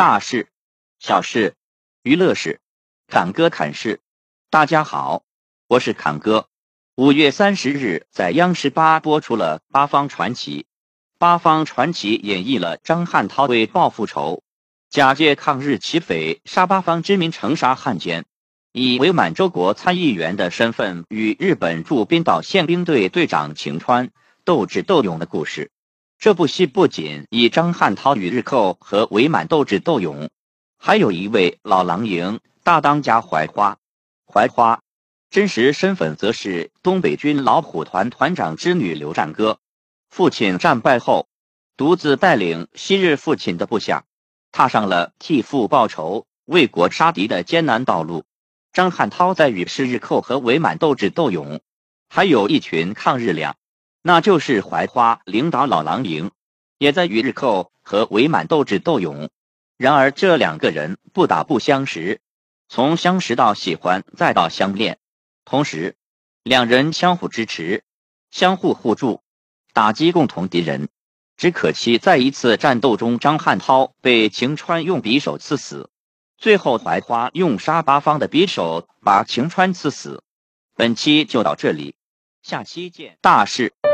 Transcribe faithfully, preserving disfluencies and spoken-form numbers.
大事、小事、娱乐事，侃哥侃事。大家好，我是侃哥。五月三十日，在央视八播出了《八方传奇》。《八方传奇》演绎了张汉涛为报复仇，假借抗日起匪杀八方之名城杀汉奸，以伪满洲国参议员的身份与日本驻滨岛宪兵队队长晴川斗智斗勇的故事。这部戏不仅以张汉涛与日寇和伪满斗智斗勇，还有一位老狼营大当家槐花。槐花真实身份则是东北军老虎团团长之女刘战歌。父亲战败后，独自带领昔日父亲的部下，踏上了替父报仇、为国杀敌的艰难道路。张汉涛在与是日寇和伪满斗智斗勇，还有一群抗日俩，那就是槐花领导老狼营，也在与日寇和伪满斗智斗勇。然而这两个人不打不相识，从相识到喜欢再到相恋，同时两人相互支持，相互互助，打击共同敌人。只可惜在一次战斗中，张汉涛被晴川用匕首刺死，最后槐花用杀八方的匕首把晴川刺死。本期就到这里，下期见。大事。